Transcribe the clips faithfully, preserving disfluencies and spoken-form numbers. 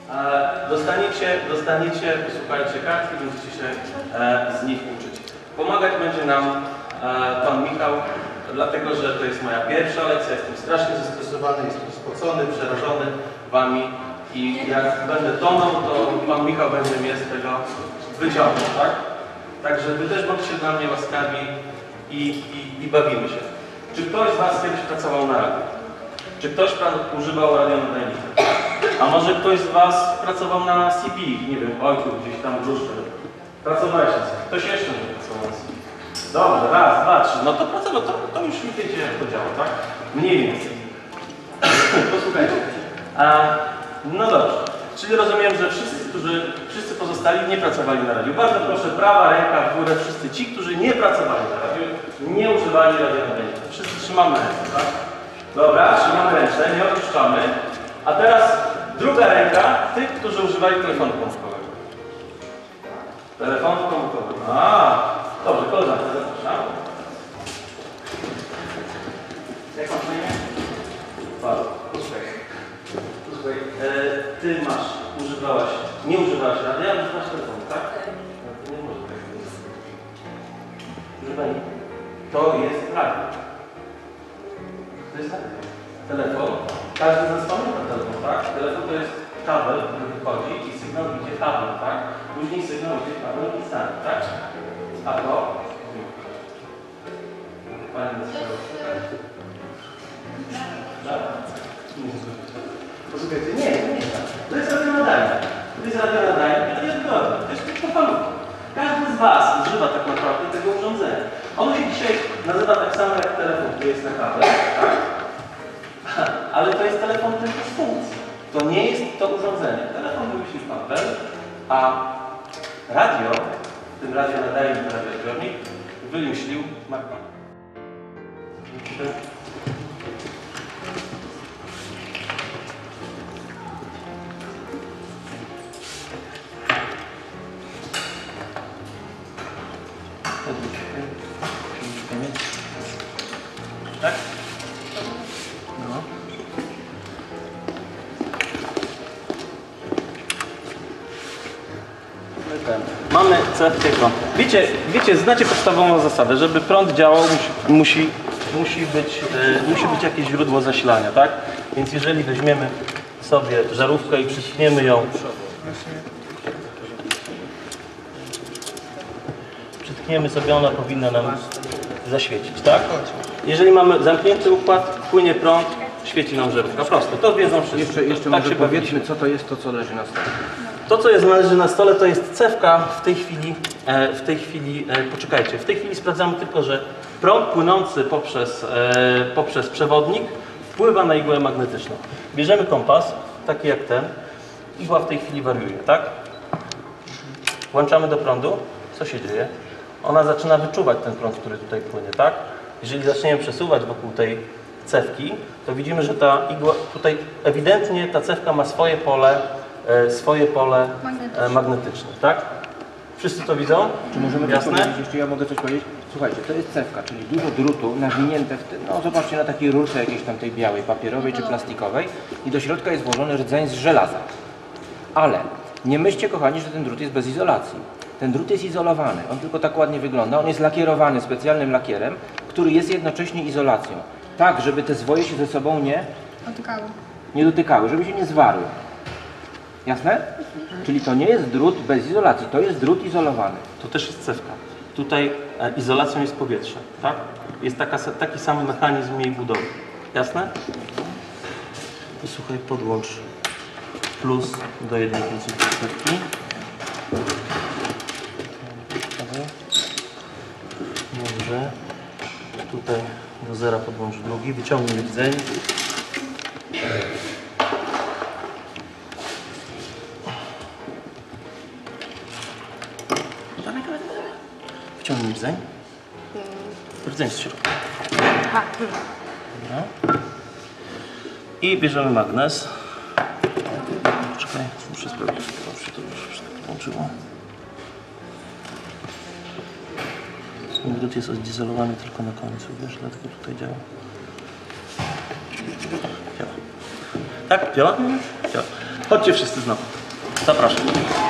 Dostaniecie, dostaniecie, posłuchajcie kartki, będziecie się z nich uczyć. Pomagać będzie nam pan Michał, dlatego że to jest moja pierwsza lekcja, jestem strasznie zestresowany, jestem spocony, przerażony wami i jak będę tonął, to pan Michał będzie mnie z tego wyciągnął, tak? Także wy też bądźcie dla mnie łaskawi i, i, i bawimy się. Czy ktoś z was kiedyś pracował na radiu? Czy ktoś pan używał radionadajnika? A może ktoś z was pracował na C P? Nie wiem, ojcu gdzieś tam w Ruszczy. Pracowałeś na C P. Ktoś jeszcze nie pracował na C P. Dobrze, raz, dwa, trzy. No to pracował, to, to już nie wiecie jak to działa, tak? Mniej więcej. Posłuchajcie. A, no dobrze. Czyli rozumiem, że wszyscy, którzy, wszyscy pozostali nie pracowali na radiu. Bardzo proszę, prawa ręka w górę, wszyscy ci, którzy nie pracowali na radiu, nie używali radionadajnika. Wszyscy trzymamy ręce, tak? Dobra, trzymamy ręce, nie odpuszczamy. A teraz druga ręka tych, którzy używali telefonu komórkowego. Telefon komórkowy. A, dobrze, koleżankę zapraszam. Jak masz na imię? Paweł, posłuchaj. Posłuchaj, e, ty masz, używałaś, nie używałaś radia, ale używasz telefonu, tak? No, to nie może tak być. Używaj. To jest radio. To jest radio. Telefon. Każdy z nas pamięta telefon, tak? Telefon to jest kabel, który wychodzi i sygnał idzie kabel, tak? Później sygnał idzie kabel i stanie, tak? A to? Pani nazywa. Tak? Posłuchajcie, nie, to nie jest tak. To jest radionadajnik. To jest radionadajnik, ale nie odbiorny. To jest tylko falówka. Każdy z was używa tak naprawdę tego urządzenia. Ono się dzisiaj nazywa tak samo jak telefon, który jest na kabel, tak? Ale to jest telefon tylko z funkcji. To nie jest to urządzenie. Telefon wymyślił pan Bell, a radio, w tym radionadajnik, radioodbiornik, wymyślił Marconi. Tak? No. Mamy cewkę prąd. Wiecie, wiecie, znacie podstawową zasadę, żeby prąd działał, musi, musi, musi, być, e, musi być jakieś źródło zasilania, tak? Więc jeżeli weźmiemy sobie żarówkę i przytkniemy ją, przytkniemy sobie, ona powinna nam zaświecić, tak? Jeżeli mamy zamknięty układ, płynie prąd, świeci nam żarówka. Prosto, to wiedzą wszyscy. Jeszcze, jeszcze tak może powiedzmy, co to jest to, co leży na stole. To, co jest leży na stole, to jest cewka. W tej chwili, e, w tej chwili, e, poczekajcie, w tej chwili sprawdzamy tylko, że prąd płynący poprzez, e, poprzez przewodnik wpływa na igłę magnetyczną. Bierzemy kompas, taki jak ten. Igła w tej chwili wariuje, tak? Włączamy do prądu. Co się dzieje? Ona zaczyna wyczuwać ten prąd, który tutaj płynie, tak? Jeżeli zaczniemy przesuwać wokół tej cewki, to widzimy, że ta igła, tutaj ewidentnie ta cewka ma swoje pole, e, swoje pole e, magnetyczne, tak? Wszyscy to widzą? Czy możemy Jasne? coś powiedzieć? Jeszcze ja mogę coś powiedzieć? Słuchajcie, to jest cewka, czyli dużo drutu nawinięte w tym, no zobaczcie na takiej rurce jakiejś tam tej białej, papierowej czy plastikowej i do środka jest włożony rdzeń z żelaza. Ale nie myślcie, kochani, że ten drut jest bez izolacji. Ten drut jest izolowany, on tylko tak ładnie wygląda, on jest lakierowany specjalnym lakierem, który jest jednocześnie izolacją. Tak, żeby te zwoje się ze sobą nie dotykały, nie dotykały, żeby się nie zwarły. Jasne? Mhm. Czyli to nie jest drut bez izolacji, to jest drut izolowany. To też jest cewka. Tutaj e, izolacją jest powietrze, tak? Jest taka, taki sam mechanizm jej budowy. Jasne? I słuchaj, podłącz plus do jednej końcówki cewki. Dobrze. Tutaj do zera podłącz drugi, wyciągnij rdzeń. Wyciągnij rdzeń. Rdzeń z środka. Dobra. I bierzemy magnes. Czekaj, muszę sprawdzić, czy się to już wszystko podłączyło. Drut jest odizolowany tylko na końcu, wiesz, dlatego tutaj działa. Działa. Tak? Działa? Działa. Chodźcie wszyscy znowu. Zapraszam.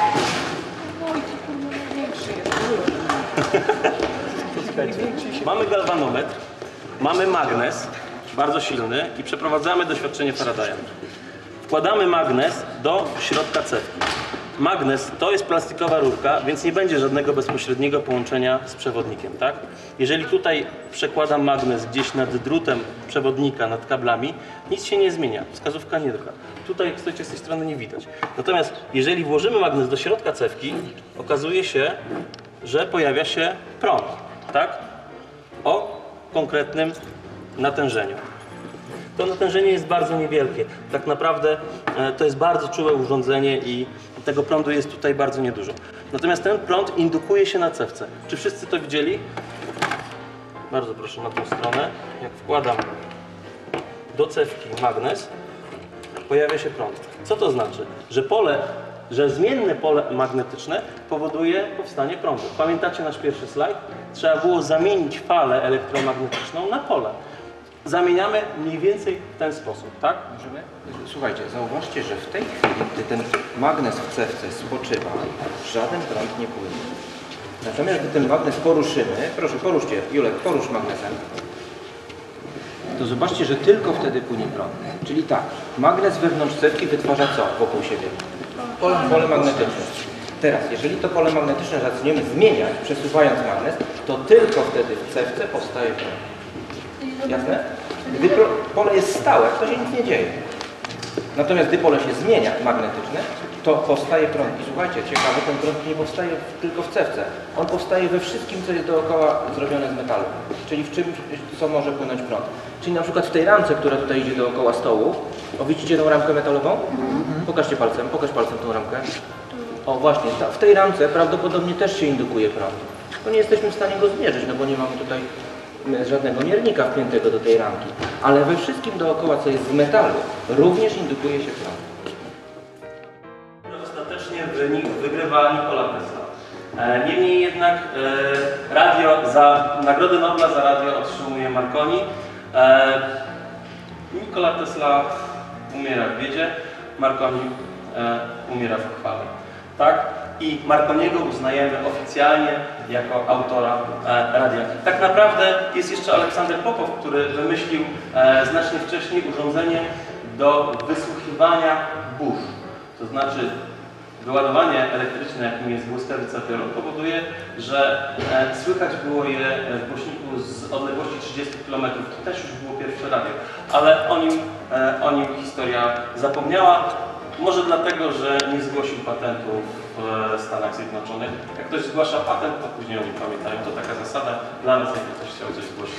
Mamy galwanometr, mamy magnes, bardzo silny i przeprowadzamy doświadczenie Faradaya. Wkładamy magnes do środka cewki. Magnes to jest plastikowa rurka, więc nie będzie żadnego bezpośredniego połączenia z przewodnikiem, tak? Jeżeli tutaj przekładam magnes gdzieś nad drutem przewodnika, nad kablami, nic się nie zmienia, wskazówka nie drga. Tutaj, jak stoicie z tej strony, nie widać. Natomiast jeżeli włożymy magnes do środka cewki, okazuje się, że pojawia się prąd, tak? O konkretnym natężeniu. To natężenie jest bardzo niewielkie. Tak naprawdę e, to jest bardzo czułe urządzenie i tego prądu jest tutaj bardzo niedużo. Natomiast ten prąd indukuje się na cewce. Czy wszyscy to widzieli? Bardzo proszę na tą stronę. Jak wkładam do cewki magnes, pojawia się prąd. Co to znaczy? Że pole, że zmienne pole magnetyczne powoduje powstanie prądu. Pamiętacie nasz pierwszy slajd? Trzeba było zamienić falę elektromagnetyczną na pole. Zamieniamy mniej więcej w ten sposób, tak? Możemy? Słuchajcie, zauważcie, że w tej chwili, gdy ten magnes w cewce spoczywa, żaden prąd nie płynie. Natomiast gdy ten magnes poruszymy, proszę poruszcie, Julek, porusz magnesem, to zobaczcie, że tylko wtedy płynie prąd. Czyli tak, magnes wewnątrz cewki wytwarza co wokół siebie? Pole, pole magnetyczne. Teraz, jeżeli to pole magnetyczne zaczniemy zmieniać, przesuwając magnes, to tylko wtedy w cewce powstaje prąd. Jasne? Gdy pole jest stałe, to się nic nie dzieje. Natomiast gdy pole się zmienia magnetyczne, to powstaje prąd. I słuchajcie, ciekawe, ten prąd nie powstaje tylko w cewce. On powstaje we wszystkim, co jest dookoła zrobione z metalu. Czyli w czymś, co może płynąć prąd. Czyli na przykład w tej ramce, która tutaj idzie dookoła stołu. O, widzicie tą ramkę metalową? Pokażcie palcem, pokaż palcem tą ramkę. O, właśnie, ta, w tej ramce prawdopodobnie też się indukuje prąd. To nie jesteśmy w stanie go zmierzyć, no bo nie mamy tutaj żadnego miernika wpiętego do tej ramki. Ale we wszystkim dookoła, co jest z metalu, również indukuje się prąd. Ostatecznie wynik wygrywa Nikola Tesla. Niemniej jednak e, radio za, Nagrodę Nobla za radio otrzymuje Marconi. E, Nikola Tesla umiera w biedzie, Marconi e, umiera w chwale. Tak? I Marconiego uznajemy oficjalnie jako autora e, radia. Tak naprawdę jest jeszcze Aleksander Popow, który wymyślił e, znacznie wcześniej urządzenie do wysłuchiwania burz. To znaczy wyładowanie elektryczne, jakim jest błyskawica piorun, powoduje, że e, słychać było je w głośniku z odległości trzydziestu kilometrów. To też już było pierwsze radio, ale o nim, e, o nim historia zapomniała. Może dlatego, że nie zgłosił patentu w Stanach Zjednoczonych. Jak ktoś zgłasza patent, to później o nim pamiętają. To taka zasada dla nas, jakby ktoś chciał coś zgłosić.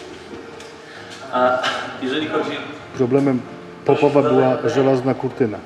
A jeżeli chodzi... Problemem Popowa była żelazna kurtyna.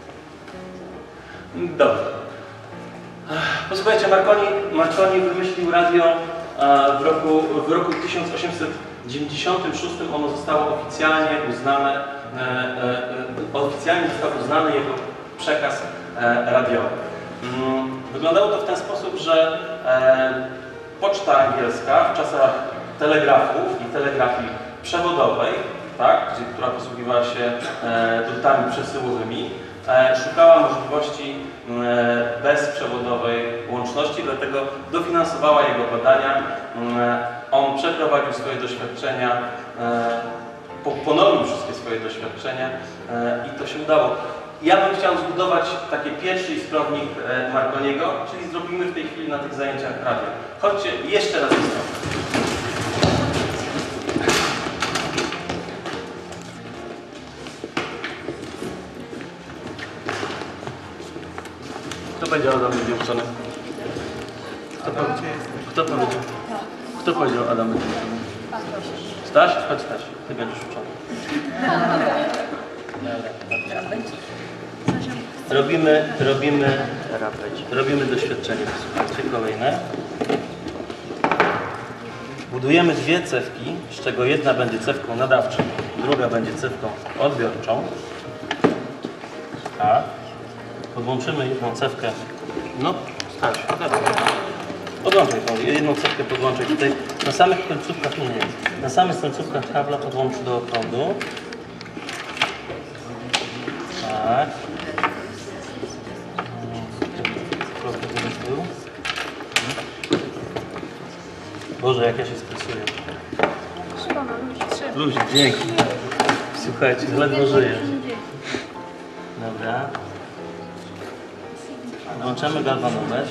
Dobrze. Posłuchajcie, Marconi, Marconi wymyślił radio w roku, w roku tysiąc osiemset dziewięćdziesiątym szóstym. Ono zostało oficjalnie uznane, e, e, oficjalnie został uznany jego przekaz e, radiowy. Mm, wyglądało to w ten sposób, że e, poczta angielska w czasach telegrafów i telegrafii przewodowej, tak, gdzie, która posługiwała się e, drutami przesyłowymi, e, szukała możliwości e, bezprzewodowej łączności, dlatego dofinansowała jego badania. E, on przeprowadził swoje doświadczenia, e, po, ponowił wszystkie swoje doświadczenia e, i to się udało. Ja bym chciał zbudować taki pierwszy iskrownik e, Marconiego, czyli zrobimy w tej chwili na tych zajęciach radio. Chodźcie jeszcze raz iskrownik. Kto powiedział, Adam będzie uczony? Kto, po... Kto powiedział? Kto powiedział, Adam będzie uczony? Staś? Chodź Staś, ty będziesz uczony. Robimy, robimy, robimy doświadczenie. Słuchajcie, kolejne. Budujemy dwie cewki, z czego jedna będzie cewką nadawczą, druga będzie cewką odbiorczą. Tak. Podłączymy jedną cewkę, no Staś, podłączaj tą jedną cewkę, podłączaj tutaj, na samych końcówkach, nie, nie, na samych końcówkach kabla podłącz do prądu. Tak. Boże, jak ja się stresuję. Szkoda, ludzie, trzeba. Ludzie, dzięki. Słuchajcie, ledwo żyję. Dobra. Włączamy galwanometr.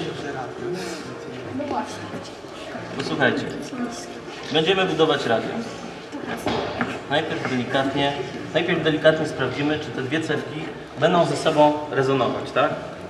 Posłuchajcie. Będziemy budować radio. Najpierw delikatnie, najpierw delikatnie sprawdzimy, czy te dwie cewki będą ze sobą rezonować, tak?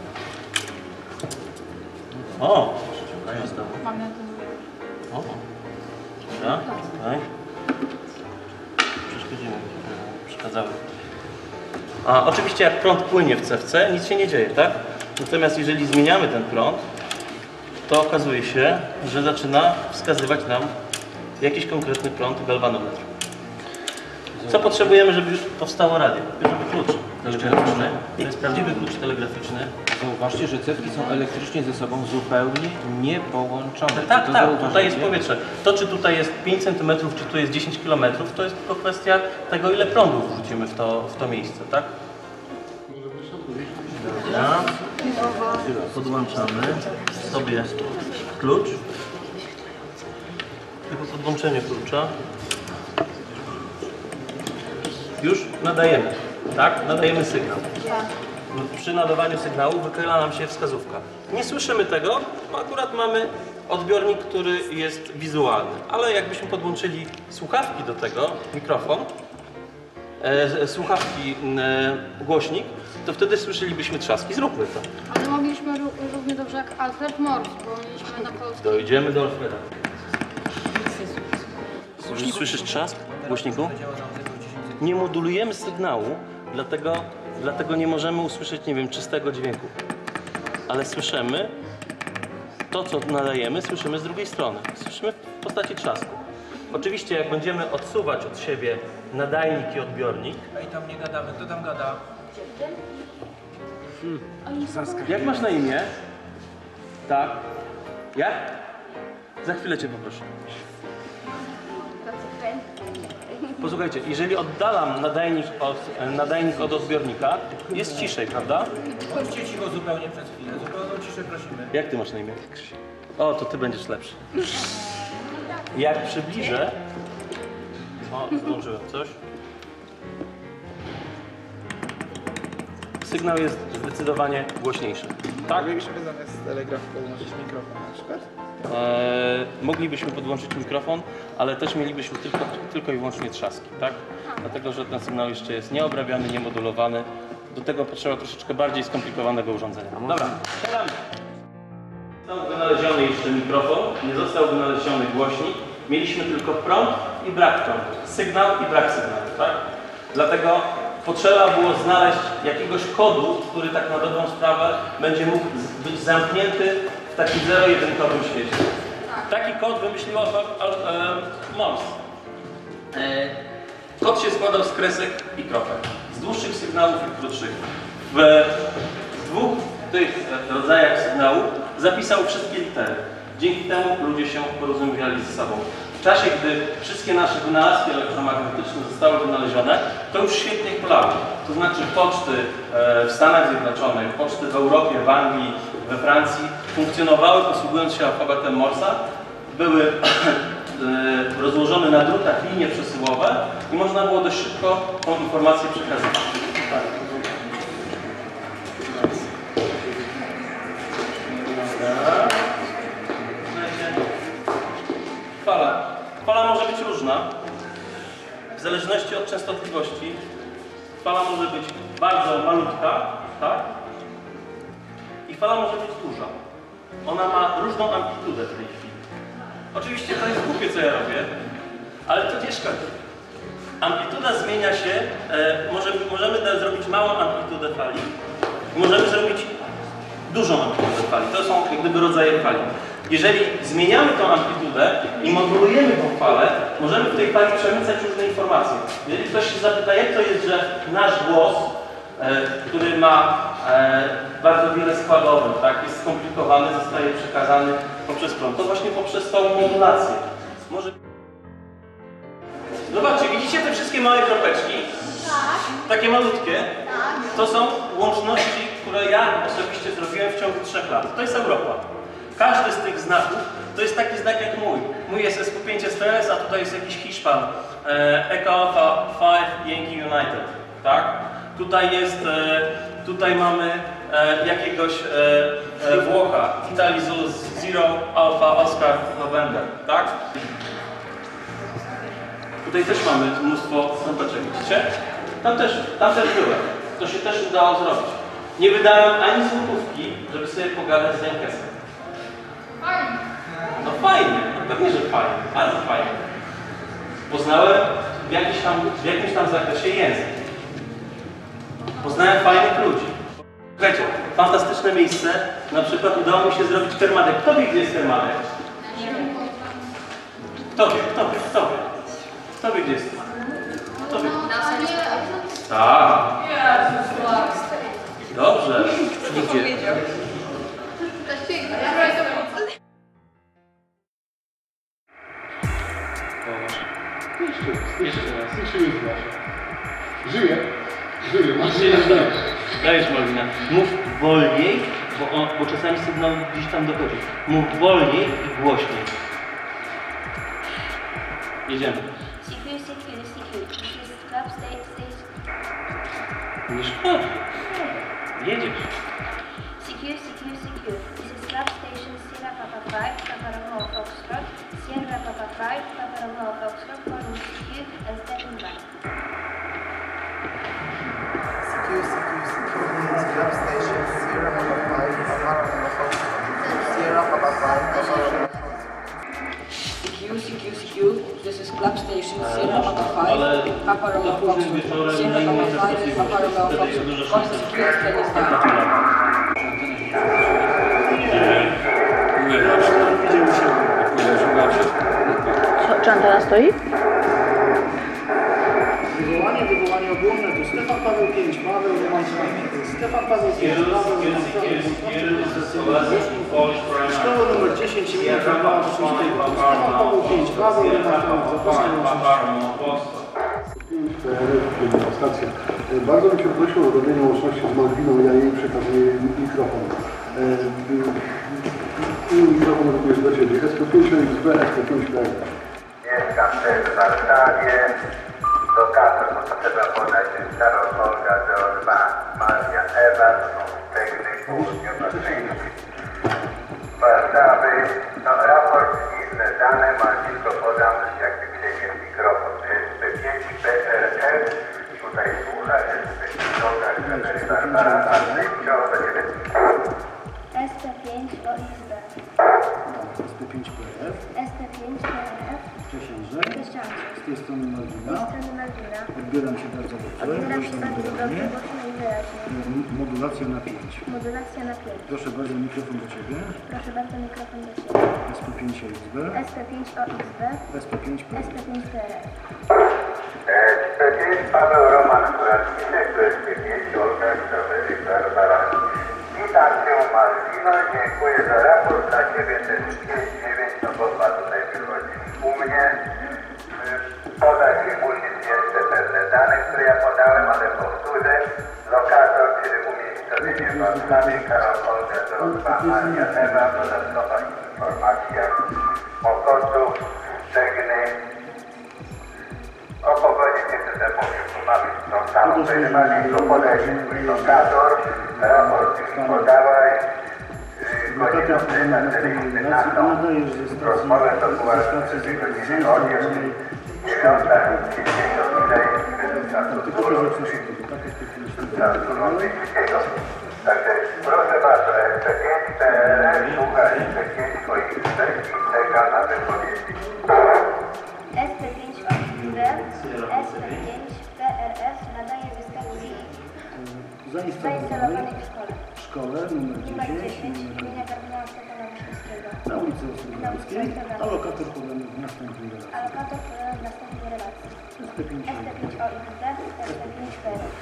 O! Szukają znowu. O! Dobra, tutaj. Przeszkodzimy, przeszkadzały. A oczywiście jak prąd płynie w cewce, nic się nie dzieje, tak? Natomiast jeżeli zmieniamy ten prąd, to okazuje się, że zaczyna wskazywać nam jakiś konkretny prąd galwanometru. Co potrzebujemy, żeby powstało radio? Bierzemy klucz telegraficzny. To jest prawdziwy klucz telegraficzny. Zauważcie, że cewki są elektrycznie ze sobą zupełnie niepołączone. Tak, Czy to tak, zauważycie? tutaj jest powietrze. To, czy tutaj jest pięć centymetrów, czy tu jest dziesięć kilometrów, to jest tylko kwestia tego, ile prądu wrzucimy w to, w to miejsce, tak? Dobra. Podłączamy sobie klucz. I po podłączeniu klucza już nadajemy, tak? Nadajemy sygnał. Przy nadawaniu sygnału wychyla nam się wskazówka. Nie słyszymy tego, bo akurat mamy odbiornik, który jest wizualny. Ale jakbyśmy podłączyli słuchawki do tego, mikrofon, e, słuchawki, e, głośnik, to wtedy słyszelibyśmy trzaski. Zróbmy to. Ale mogliśmy ró- równie dobrze jak Alfred Morse, bo mieliśmy na polskim. Dojdziemy do Alfreda. Słyszysz, słyszysz trzask w głośniku? Nie modulujemy sygnału, dlatego, dlatego nie możemy usłyszeć, nie wiem, czystego dźwięku. Ale słyszymy to, co nadajemy, słyszymy z drugiej strony. Słyszymy w postaci trzasku. Oczywiście, jak będziemy odsuwać od siebie nadajnik i odbiornik. Ej, tam nie gadamy, kto tam gada? Hmm. Jak masz na imię? Tak. Jak? Za chwilę cię poproszę. Posłuchajcie, jeżeli oddalam nadajnik od, nadajnik od odbiornika, jest ciszej, prawda? Bądźcie cicho zupełnie przez chwilę, zupełną ciszę prosimy. Jak ty masz na imię? O, to ty będziesz lepszy. Jak przybliżę... O, zdążyłem coś. Sygnał jest zdecydowanie głośniejszy. Tak? Moglibyśmy zamiast telegrafu podłączyć mikrofon na przykład? Eee, moglibyśmy podłączyć mikrofon, ale też mielibyśmy tylko, tylko i wyłącznie trzaski, tak? Dlatego, że ten sygnał jeszcze jest nieobrabiany, niemodulowany. Do tego potrzeba troszeczkę bardziej skomplikowanego urządzenia. Dobra, siadamy. Został wynaleziony jeszcze mikrofon, nie został wynaleziony głośnik. Mieliśmy tylko prąd i brak prądu. Sygnał i brak sygnału, tak? Dlatego potrzeba było znaleźć jakiegoś kodu, który tak na dobrą sprawę będzie mógł być zamknięty w takim zero-jedynkowym świecie. Taki kod wymyślił Morse. E, kod się składał z kresek i kropek, z dłuższych sygnałów i krótszych. W dwóch tych rodzajach sygnału zapisał wszystkie litery. Dzięki temu ludzie się porozumiewali ze sobą. W czasie, gdy wszystkie nasze wynalazki elektromagnetyczne zostały wynalezione, to już świetnie hulały. To znaczy poczty w Stanach Zjednoczonych, poczty w Europie, w Anglii, we Francji funkcjonowały posługując się alfabetem Morsa. Były rozłożone na drutach linie przesyłowe i można było dość szybko tą informację przekazywać. Fala. Fala może być różna, w zależności od częstotliwości. Fala może być bardzo malutka, tak? I fala może być duża. Ona ma różną amplitudę w tej chwili. Oczywiście to jest głupie, co ja robię, ale to nie szkodzi. Amplituda zmienia się, e, może, możemy zrobić małą amplitudę fali i możemy zrobić dużą amplitudę fali. To są jak gdyby rodzaje fali. Jeżeli zmieniamy tą amplitudę i modulujemy tą falę, możemy w tej fali przemycać różne informacje. Jeżeli ktoś się zapyta, jak to jest, że nasz głos, e, który ma e, bardzo wiele składowych, tak, jest skomplikowany, zostaje przekazany poprzez prąd, to właśnie poprzez tą modulację. Może... Zobaczcie, widzicie te wszystkie małe kropeczki? Tak. Takie malutkie? Tak. To są łączności, które ja osobiście zrobiłem w ciągu trzech lat. To jest Europa. Każdy z tych znaków to jest taki znak jak mój. Mój jest S Q pięć S T S, a tutaj jest jakiś Hiszpan. E, Echo Alpha pięć Yankee United. Tak? Tutaj jest, e, tutaj mamy e, jakiegoś e, e, Włocha. Italy Zero Alpha Oscar November. Tak? Tutaj też mamy mnóstwo znaczek, widzicie? Tam też, tam też byłem. To się też udało zrobić. Nie wydałem ani złotówki, żeby sobie pogadać z Jankesem. Fajnie. No fajnie, no pewnie, że fajnie, bardzo fajnie. Poznałem w, jakiś tam, w jakimś tam zakresie język. Poznałem fajnych ludzi. Słuchajcie, fantastyczne miejsce. Na przykład udało mi się zrobić Kermadek. Kto wie, gdzie jest Kermadek? Kto wie, kto wie, kto wie? Kto wie, gdzie jest Kermadek? Kto wie? Tak. Dobrze. Nigdzie. Jeszcze raz. Jeszcze nie znasz. Żyje. Żyje. Masz Jeszcze raz dajesz. Dajesz, Malwina. Mów wolniej, bo, on, bo czasami sygnał gdzieś tam dochodzi. Mów wolniej i głośniej. Jedziemy. C Q, C Q, C Q. This is club state state. Nie szkodzi. Jedziesz. C Q, C Q, C Q. This is club station Sierra Papa five, Papa Romeo Foxtrot. Sierra Papa five, Papa Romeo Foxtrot. Calling C Q and stepping back. C Q, C Q, C Q, this is Club Station, Sierra Papa five, Papa Romeo Foxtrot. Sierra Papa five, Papa Romeo Foxtrot. C Q, C Q, C Q, this is club station, Sierra Papa Ale five, Papa to Romeo późnym Foxtrot, wieczorem Sierra na innej Papa five, częstotliwości. Papa Romeo Wtedy jest dużo Foxtrot, szans. calling C Q and stepping back. Czy antena stoi? Wywołanie, wywołanie ogólne to Stefan Paweł pięć, Paweł Roman Stefan Paweł pięć, Paweł Roman Szkoła numer dziesięć imienia Karla Wyszyńskiego. Stefan Paweł pięć, Paweł Roman Stacja. Bardzo bym Cię prosił o robienie łączności z Malwiną, ja jej przekazuję mikrofon. Mikrofon jest do Ciebie. S P pięć X B, S P pięć P. Mieszkam też w Warszawie. Lokator potrzeba podać jest Karol Olga D O dwa Maria Ewa, to są Stegny południowo-wschodnie Warszawy. No raport i inne dane ma tylko podam, jak wykrzyknie mikrofon. S P pięć P R F, tutaj słucha, S P pięć Olga Gregory Barbara, a Sędzio do Ciebie. S T pięć O X B. S P pięć P F. S T pięć P R F. Przesiądze. Tysiące. Z tej strony Malwina. Strony Malwina. Odbieram Cię bardzo dobrze. Odbieram się Głośno i bardzo dobrze, wyraźnie. głośno i wyraźnie. Modulacja na pięć. Modulacja na pięć. Proszę bardzo, mikrofon do Ciebie. Proszę bardzo, mikrofon do Ciebie. S P pięć X B. S T pięć O X B. S P pięć P S T pięć P R F. S P pięć Paweł Roman Kuracinek, S P pięć Olga Gregory Barbara. Witam Cię Malwino, dziękuję za raport, dla Ciebie też pięć dziewięć, no bo ma tutaj wychodzi u mnie. Podać mi musisz jeszcze pewne dane, które ja podałem, ale powtórzę. Lokator, czyli umiejscowienie w Warszawie, Karol Olga D O dwa Maria Ewa, dodatkowa informacja Mokotów, Stegny. O pogodzie nie chcę powiem, bo mamy tą samą przejmowanie, to podaj mi swój lokator, raport już podałeś. Godzina trzyma, czterdzieści na to. Rozmowę to była trzy godziny odzież. Dziewiąta, pięćdziesiąt sześć, według czasu wszystkiego. Także proszę bardzo, S P pięć P R F, słucha S P pięć swoich kwestii i czeka na wypowiedzi. S P pięć O X B. S P pięć P R F nadaje wystawy zainstalowanej w szkole. W szkole numer Numer dziesięć, dziesięć numer imienia kardynała Stefana Wyszyńskiego. na ulicy Ostrołęckiej, a lokator podany w następnej relacji. Alokator podany w następnej relacji. S P pięć S T pięć O X B, S T pięć P R F.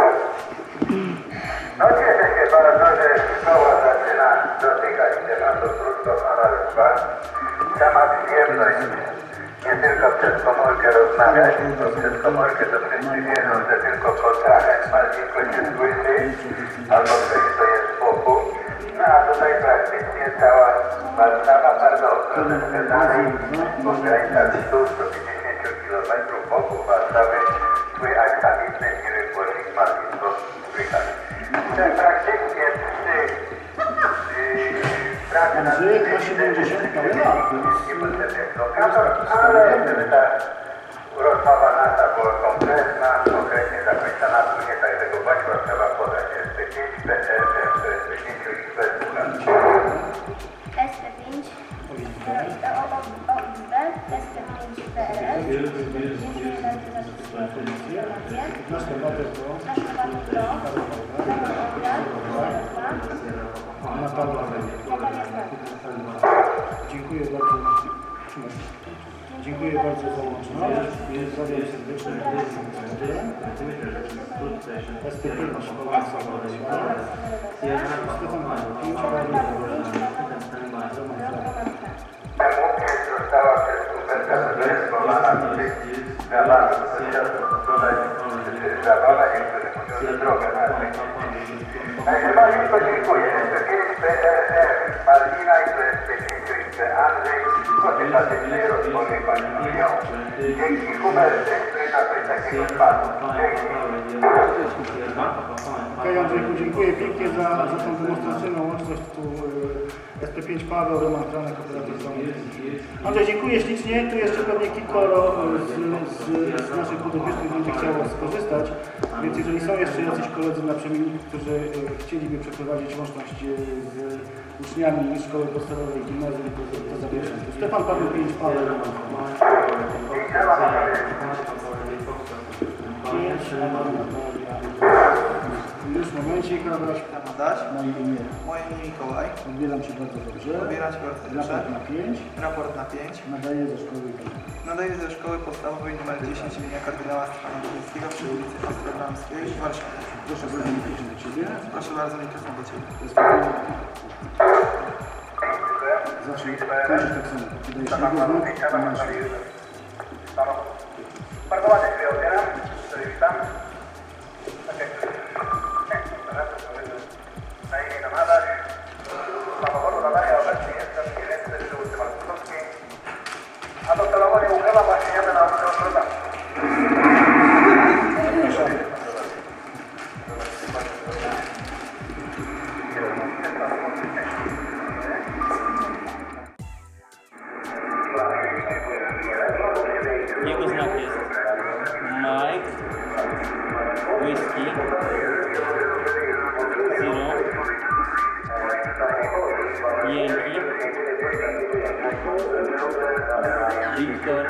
No cieszę się bardzo, że szkoła zaczyna dotykać tematu trudno znalazła. Sama przyjemność nie tylko przez komórkę rozmawiać, bo przez komórkę to wszyscy wiedzą, że tylko kontrahent Malwinko się słyszy, albo ktoś, kto jest z boku. No a tutaj praktycznie cała Warszawa, Tarnów, dalej, po granicach stu do stu pięćdziesięciu kilometrów wokół Warszawy szły aksamitne siły Polski Martinko Słychać. Te praktycznie przy pracy na Andrzejek ma siedemdziesiąt parę lat, więc... nie potrzebny jest lokator, ale żeby ta rozmowa nasza była konkretna, konkretnie zakończona, tu nie tak tego właśnie trzeba podać S P pięć, P R F, S P pięć i P S P pięć, O X B, S P pięć P R F. Dziękuję bardzo za wszystkie informacje. Nasz temat to... Nasz temat to Na Pawła. Dziękuję bardzo. Dziękuję bardzo za łączność. Pozdrawiam serdecznie. S P pięć, Stefan została przez Kuberta wyrejestrowana sprawa zabawa, niektórzy mówią, że drogę na efekcie. Także bardzo dziękuję. S P pięć P R F Marlina i S P pięć Andrzej o sympatycznej rozmowie kontynuują. Dzięki Hubercie, który na coś takiego spadł. Dzięki. Okej, Andrzejku, dziękuję pięknie za, za tą demonstracyjną łączność. Tu S P pięć Paweł, Roman Kranek, operator z domu. Andrzej, dziękuję ślicznie. Tu jeszcze pewnie kilkoro z, z, z naszych podopiecznych będzie chciało skorzystać. Więc jeżeli są jeszcze jacyś koledzy na przemienniku, którzy chcieliby przeprowadzić łączność z uczniami szkoły podstawowej, gimnazjum, to, to zapraszam. Tu Stefan Paweł pięć, Paweł, Roman Już momencik, Adaś. Adaś? Moje imię. Moje imię Mikołaj. Odbieram Cię bardzo dobrze. Odbieram Cię bardzo dobrze. Raport na pięć. Raport na pięć. Nadaję ze szkoły. Nadaję ze szkoły podstawowej nr dziesięć imienia kardynała Stefana Wysockiego przy ulicy Ostrobramskiej w Warszawie. Proszę bardzo, mikrofon do Ciebie. Proszę bardzo, mikrofon do Ciebie. Zacznij kończyć tak samo. Podajesz jego znów i masz. Bardzo ładnie sobie odbieram, to już tam. Tak jak na imię nam Adaś. Samochodu nadaje obecnie jestem kierowcą przy ulicy Markowskiej. A docelowo nie ukrywam, właśnie jadę na ulicę Ostrogramską. Jego znak jest Mike, Whiskey, Zero, Yankee, Victor,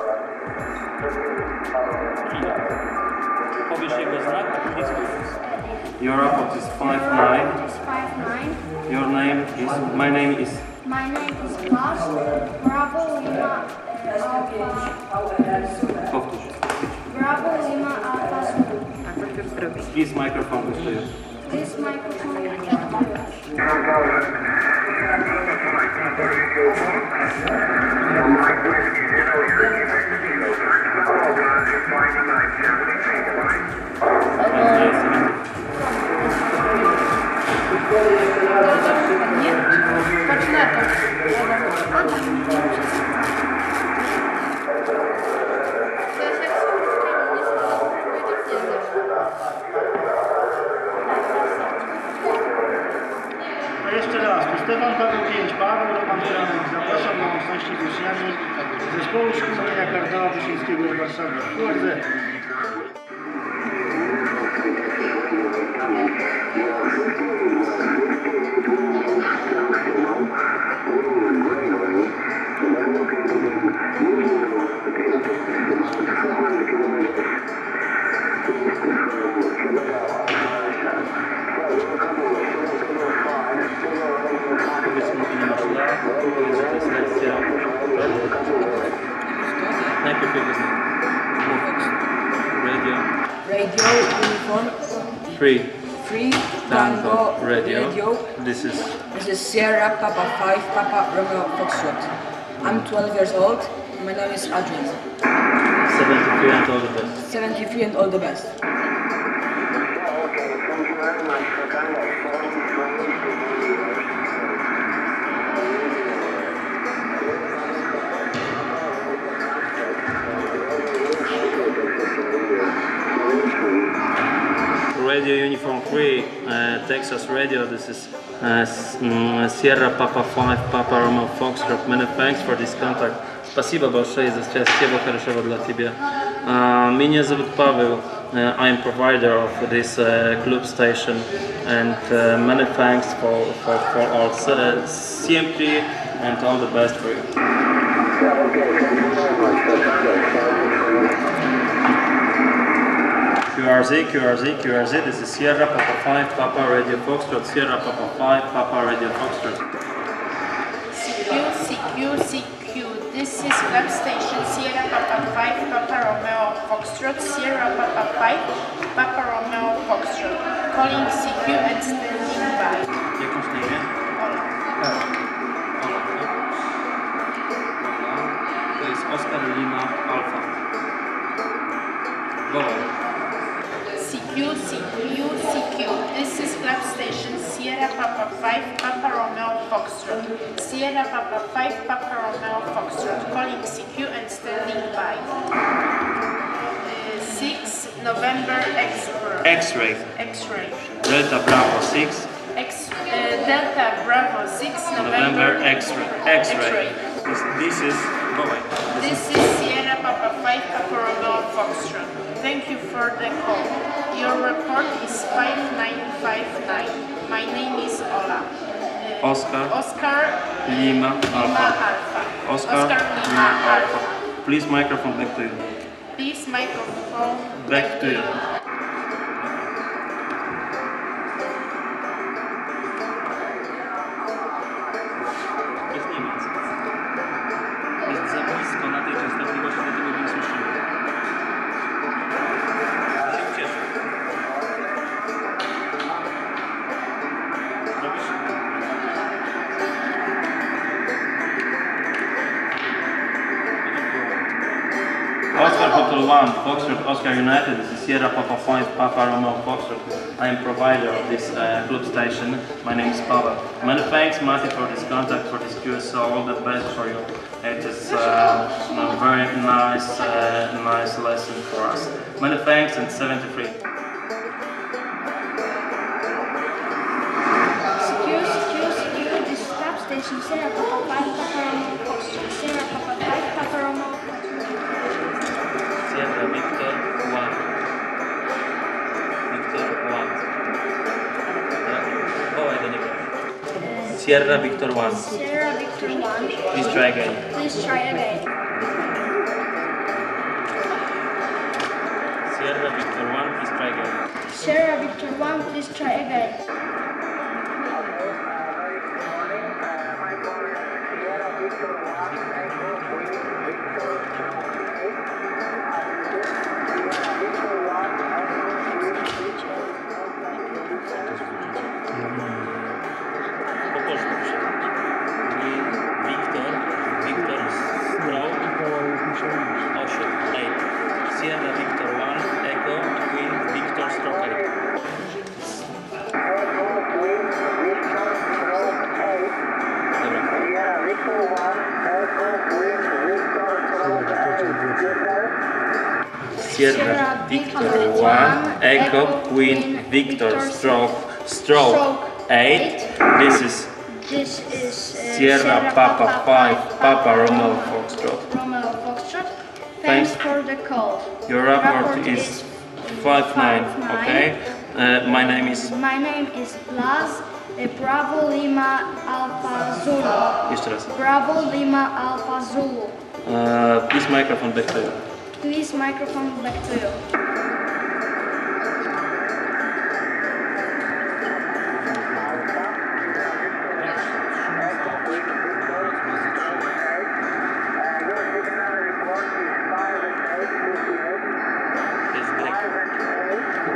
Kilo. Powiesz jego znak, please. Your report is five nine. five nine. Your name is, my name is My name is Bas. Bravo Lima Alpha. Powtórz. Bravo Lima Alpha Zulu. This microphone is to you. This microphone is Nie, patrz na to. To jest jak są nie To jeszcze raz. Tu Stefan Paweł pięć, Paweł, Roman Kranek. Zapraszam na łączności z uczniami Zespołu Szkół imienia kardynała Wyszyńskiego w Warszawie. Kurde. Powiedzmy, ile masz lat, powiedz, że to jest lekcja. Najpierw jego znak. Radio. Radio uniform Three. three Tango Tango radio. radio. This is This is Sierra Papa five Papa Romeo Foxtrot. I'm twelve years old. My name is Adrian. seventy-three and all the best. seventy-three and all the best. Texas Radio. This is uh, S- mm, Sierra Papa five, Papa Romeo Foxtrot. Many thanks for this contact. Спасибо большое за связь. Всего хорошего для тебя. Uh, Меня зовут Pavel. Uh, I'm provider of this uh, club station, and uh, many thanks for for, for all uh, siempre and all the best for you. Q R Z, Q R Z, Q R Z. This is Sierra Papa five, Papa Radio Foxtrot. Sierra Papa five, Papa Radio Foxtrot. C Q, C Q, C Q. This is web station Sierra Papa five, Papa Romeo Foxtrot. Sierra Papa five, Papa Romeo Foxtrot. Calling C Q and standing by. Jak masz na imię? Ola. Ola. To jest Oscar Lima Alpha. Wołaj. C Q, C Q, C Q. This is club station Sierra Papa five, Papa Romeo Foxtrot. Sierra Papa five, Papa Romeo Foxtrot. Calling C Q and standing by. Uh, six November X-ray. X-ray. X-ray. Delta Bravo six. X, uh, Delta Bravo six November, November X-ray. X-ray. This, this is. Wołaj. This is Sierra Papa five, Papa Romeo Foxtrot. Thank you for the call. Your report is five nine five nine. My name is Ola. Uh, Oscar. Oscar Lima Lima Alpha. Alpha. Oscar, Lima Alpha. Please microphone back to you. Please microphone Back to you. Jest Niemiec. Jest za blisko na tej częstotliwości, dlatego go nie słyszymy. To się ucieszy. Robisz? Oscar Hotel one, Foxtrot, Oscar United. This is Sierra Papa five, Papa Romeo Foxtrot. I am provider of this uh, club station. My name is Pavel. Many thanks, Mati, for this contact, for this Q S O. All the best for you. It is uh, a very nice, uh, nice lesson for us. Many thanks, and seventy-three. C Q, C Q, C Q. This is club station Sierra Papa five, Papa Romeo Foxtrot. Sierra Papa five, Papa Romeo Sierra Victor one. Victor one. Wołaj do niego. Sierra Victor one. Sierra Victor one. Please try again. Please try again. Sierra Victor one, please try again. Sierra Victor one. Please try again. Victor, Victor Stroke, osiem, eight. Sierra Victor one, Echo, Queen, Victor Stroke eight. Sierra Victor one, Echo, Queen, Victor Stroke, Stroke eight. This is This is uh, Sierra Papa five, Papa Romeo Foxtrot. Romeo Foxtrot. Thanks. Thanks for the call. Your rapport Rapport is is five nine, five nine. okay? Uh, my name is... My name is Blas uh, Bravo Lima Alpha Zulu. Jeszcze raz. Bravo Lima Alpha Zulu. Uh, please microphone back to you. Please microphone back to you. To jest break.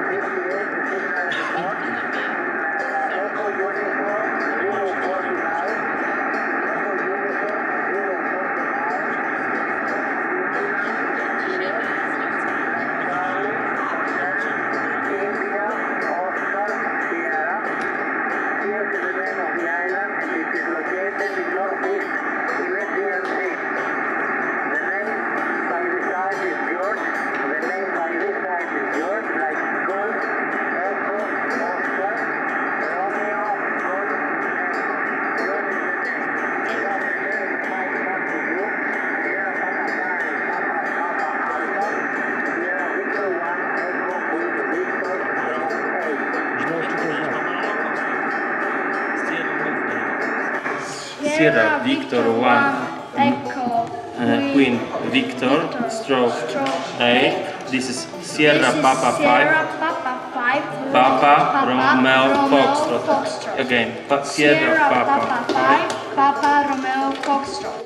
Sierra Victor one, Echo uh, Queen Victor, stroke eight. This is Sierra This is Papa Sierra five, Papa five, Papa Romeo Foxtrot. Foxtrot. Again, pa Sierra, Sierra Papa. Papa five, Papa Romeo Foxtrot.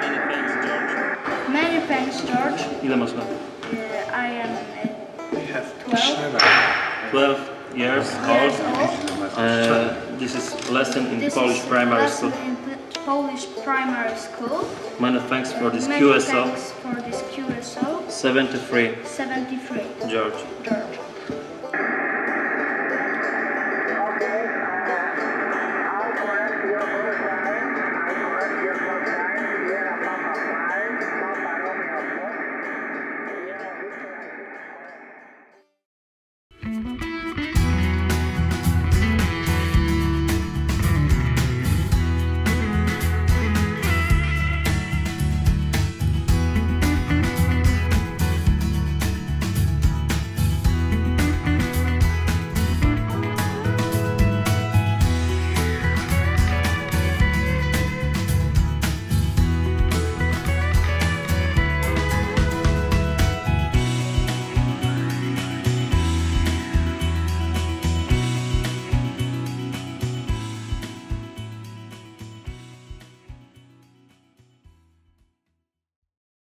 Many thanks, George. Ile masz lat? Uh, I am uh, twelve twelve years years old. old. Uh, this is lesson in This Polish is primary lesson school. in P- Polish primary school. Many thanks for this Many Q S O. thanks for this Q S O. seventy-three, seventy-three, George. George.